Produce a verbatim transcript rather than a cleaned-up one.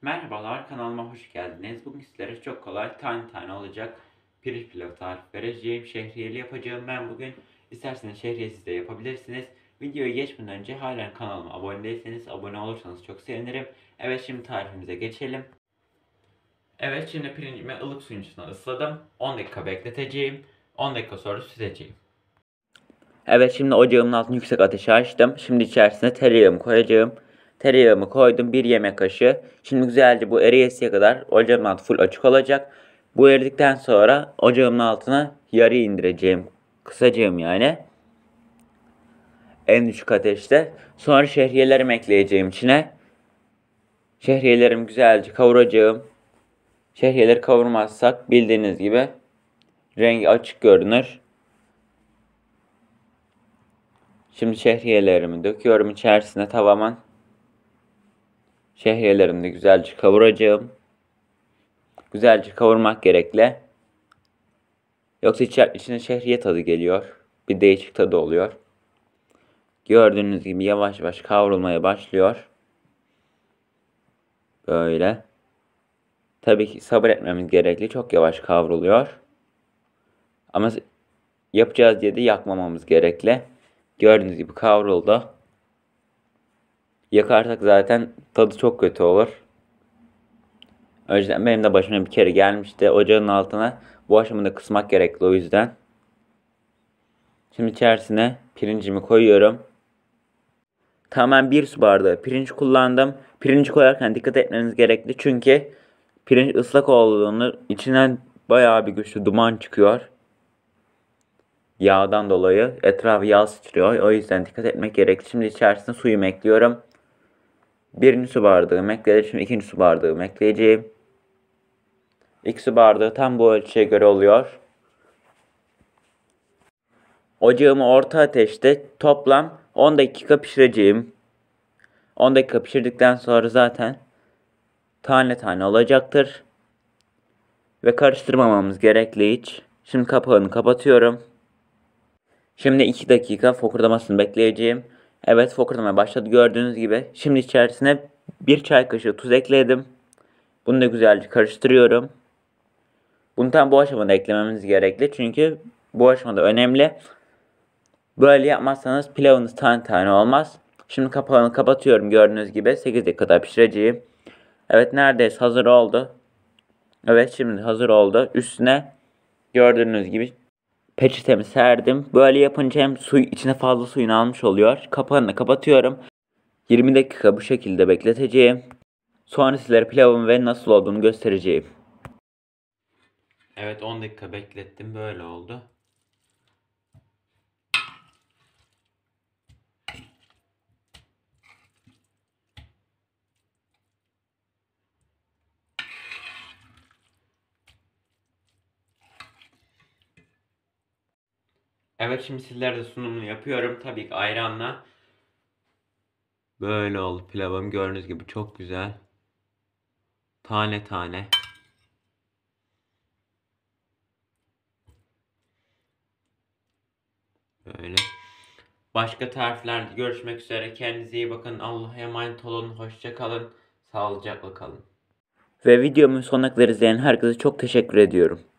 Merhabalar, kanalıma hoş geldiniz. Bugün sizlere çok kolay tane tane olacak pirinç pilavı tarifi vereceğim. Şehriyeli yapacağım ben bugün. İsterseniz şehriyesiz de yapabilirsiniz. Videoya geçmeden önce halen kanalıma abone değilseniz abone olursanız çok sevinirim. Evet, şimdi tarifimize geçelim. Evet, şimdi pirincimi ılık suyun içine ısladım. on dakika bekleteceğim. on dakika sonra süzeceğim. Evet, şimdi ocağımın altını yüksek ateşe açtım. Şimdi içerisine tereyağımı koyacağım. Tereyağımı koydum, bir yemek kaşığı. Şimdi güzelce bu eriyesiye kadar ocağımın altı full açık olacak. Bu eridikten sonra ocağımın altına yarı indireceğim. Kısacağım yani. En düşük ateşte. Sonra şehriyelerimi ekleyeceğim içine. Şehriyelerimi güzelce kavuracağım. Şehriyeleri kavurmazsak bildiğiniz gibi rengi açık görünür. Şimdi şehriyelerimi döküyorum içerisine tavamın. Şehriyelerimi de güzelce kavuracağım. Güzelce kavurmak gerekli. Yoksa içine şehriye tadı geliyor. Bir değişik tadı oluyor. Gördüğünüz gibi yavaş yavaş kavrulmaya başlıyor. Böyle. Tabii ki sabır etmemiz gerekli. Çok yavaş kavruluyor. Ama yapacağız diye de yakmamamız gerekli. Gördüğünüz gibi kavruldu. Yakarsak zaten tadı çok kötü olur. O yüzden benim de başıma bir kere gelmişti. Ocağın altına bu aşamada kısmak gerekli o yüzden. Şimdi içerisine pirincimi koyuyorum. Tamamen bir su bardağı pirinç kullandım. Pirinci koyarken dikkat etmeniz gerekli. Çünkü pirinç ıslak olduğunu içinden bayağı bir güçlü duman çıkıyor. Yağdan dolayı etrafı yağ sıçrıyor. O yüzden dikkat etmek gerekli. Şimdi içerisine suyumu ekliyorum. Birinci su bardağı ekledim. Şimdi ikinci su bardağı ekleyeceğim. İki su bardağı tam bu ölçüye göre oluyor. Ocağımı orta ateşte toplam on dakika pişireceğim. on dakika pişirdikten sonra zaten tane tane olacaktır. Ve karıştırmamamız gerekli hiç. Şimdi kapağını kapatıyorum. Şimdi iki dakika fokurdamasını bekleyeceğim. Evet, fokurdamaya başladı gördüğünüz gibi. Şimdi içerisine bir çay kaşığı tuz ekledim. Bunu da güzelce karıştırıyorum. Bunu tam bu aşamada eklememiz gerekli. Çünkü bu aşamada önemli. Böyle yapmazsanız pilavınız tane tane olmaz. Şimdi kapağını kapatıyorum gördüğünüz gibi. sekiz dakika kadar pişireceğim. Evet, neredeyse hazır oldu. Evet, şimdi hazır oldu. Üstüne gördüğünüz gibi peçetemi serdim. Böyle yapınca hem suyu içine fazla suyunu almış oluyor. Kapağını kapatıyorum. yirmi dakika bu şekilde bekleteceğim. Sonra sizlere pilavın ve nasıl olduğunu göstereceğim. Evet, on dakika beklettim. Böyle oldu. Evet, şimdi sizlere de sunumunu yapıyorum. Tabii ki ayranla. Böyle oldu pilavım. Gördüğünüz gibi çok güzel. Tane tane. Böyle. Başka tariflerde görüşmek üzere. Kendinize iyi bakın. Allah'a emanet olun. Hoşça kalın. Sağlıcakla kalın. Ve videomun sonuna kadar izleyen herkese çok teşekkür ediyorum.